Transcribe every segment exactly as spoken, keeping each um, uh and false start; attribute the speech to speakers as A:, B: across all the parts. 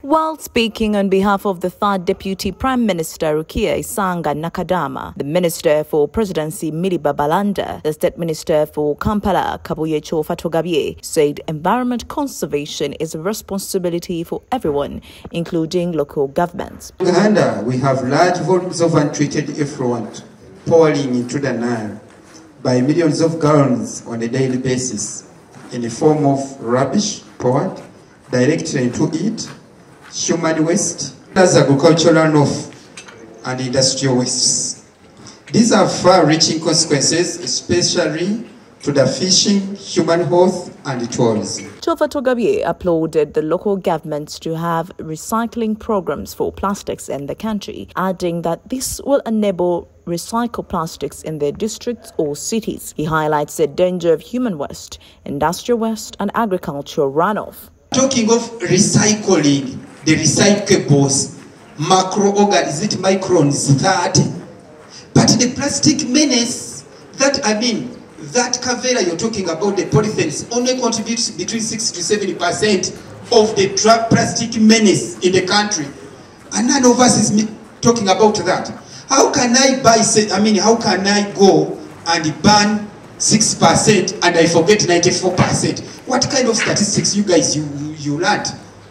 A: While speaking on behalf of the third Deputy Prime Minister Rukia Isanga Nakadama, the Minister for Presidency Miliba Balanda, the State Minister for Kampala Kabuyecho Fatogabye said environment conservation is a responsibility for everyone, including local governments.
B: In Uganda, we have large volumes of untreated effluent pouring into the Nile by millions of gallons on a daily basis in the form of rubbish poured directly into it, human waste, as agricultural runoff, and industrial wastes. These have far-reaching consequences, especially to the fishing, human health, and tourism.
A: Fatogabye applauded the local governments to have recycling programs for plastics in the country, adding that this will enable recycle plastics in their districts or cities. He highlights the danger of human waste, industrial waste, and agricultural runoff.
B: Talking of recycling, the recyclables, macro-organ, is it microns, thirty? But the plastic menace, that, I mean, that Kavera you're talking about, the polythenes, only contributes between six to seventy percent of the plastic menace in the country. And none of us is talking about that. How can I buy, I mean, how can I go and ban six percent and I forget ninety-four percent? What kind of statistics you guys, you, you learned?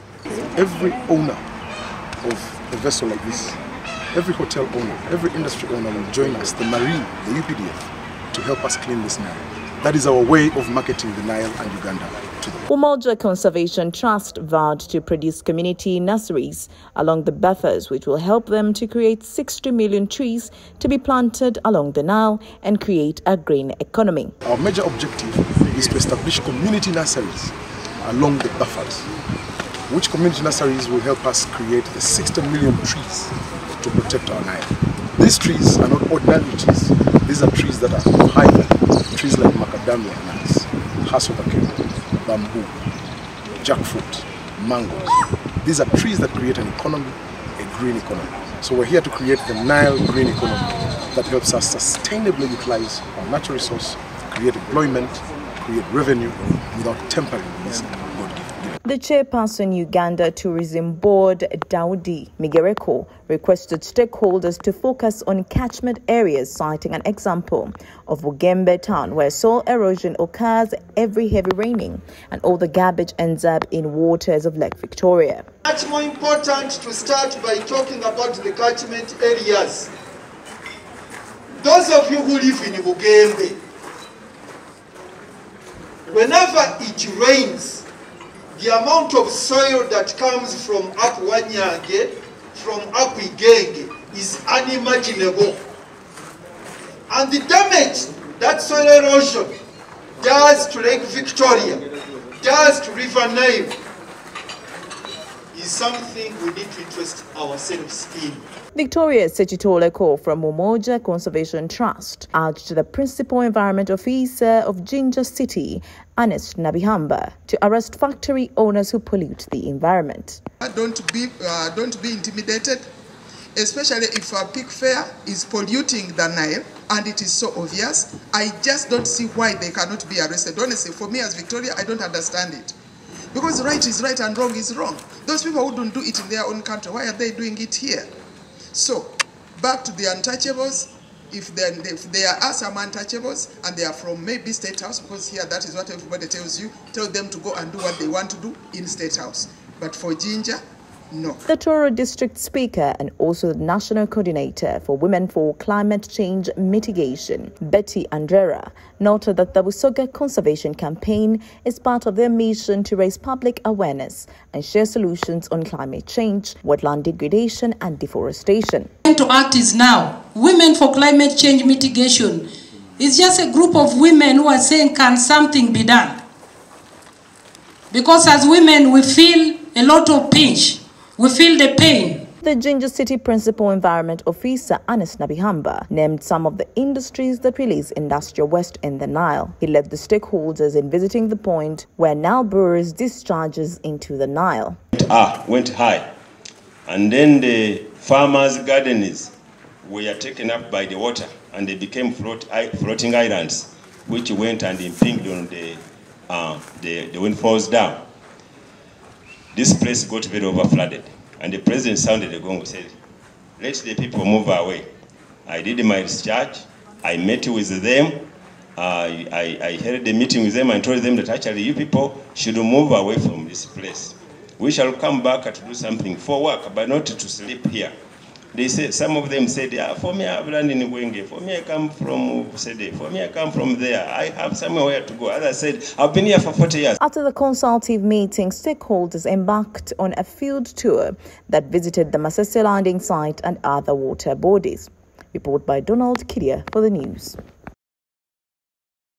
C: Every owner of a vessel like this, every hotel owner, every industry owner will join us, the Marine, the U P D F, to help us clean this Nile. That is our way of marketing the Nile and Uganda to them.
A: Umoja Conservation Trust vowed to produce community nurseries along the buffers, which will help them to create sixty million trees to be planted along the Nile and create a green economy.
C: Our major objective is to establish community nurseries along the buffers, which community nurseries will help us create the sixty million trees to protect our Nile. These trees are not ordinary trees. These are trees that are high value. Trees like macadamia nuts, hassobake, bamboo, jackfruit, mangoes. These are trees that create an economy, a green economy. So we're here to create the Nile green economy that helps us sustainably utilize our natural resource, create employment, create revenue without tempering with
A: The chairperson Uganda Tourism Board, Daudi Migereko, requested stakeholders to focus on catchment areas, citing an example of Bugembe town where soil erosion occurs every heavy raining and all the garbage ends up in waters of Lake Victoria.
D: Much more important to start by talking about the catchment areas. Those of you who live in Bugembe, whenever it rains, the amount of soil that comes from up Wanyange, from up Igenge, is unimaginable. And the damage that soil erosion does to Lake Victoria, does to River Nile, is something we need to interest ourselves in.
A: Victoria Sechitoleko from Umoja Conservation Trust urged the Principal Environment Officer of Jinja City, Ernest Nabihamba, to arrest factory owners who pollute the environment.
E: Don't be, uh, don't be intimidated, especially if a pig fair is polluting the Nile and it is so obvious. I just don't see why they cannot be arrested. Honestly, for me as Victoria, I don't understand it. Because right is right and wrong is wrong. Those people who don't do it in their own country, why are they doing it here? So, back to the untouchables. If, if there are some untouchables and they are from maybe State House, because here that is what everybody tells you, tell them to go and do what they want to do in State House. But for Jinja, no.
A: The Toro District Speaker and also the National Coordinator for Women for Climate Change Mitigation, Betty Andrera, noted that the Busoga Conservation Campaign is part of their mission to raise public awareness and share solutions on climate change, wetland degradation and deforestation.
F: To act is now. Women for Climate Change Mitigation is just a group of women who are saying, can something be done? Because as women, we feel a lot of pinch. We feel the pain.
A: The Jinja City Principal Environment Officer, Ernest Nabihamba, named some of the industries that release industrial waste in the Nile. He led the stakeholders in visiting the point where Nile Brewers discharges into the Nile.
G: Ah, went high. And then the farmers' gardens were taken up by the water and they became float, floating islands, which went and impinged on the, uh, the, the windfalls dam. this place got very overflooded. And the president sounded a gong and said, let the people move away. I did my research. I met with them. Uh, I, I held a meeting with them and told them that actually you people should move away from this place. We shall come back to do something for work, but not to sleep here. They said, some of them said, yeah, for me I've landed in Wenge, for me I come from Sede, for me I come from there, I have somewhere to go. Others said, I've been here for forty years.
A: After the consultative meeting, stakeholders embarked on a field tour that visited the Masese landing site and other water bodies. Report by Donald Kiria for the news.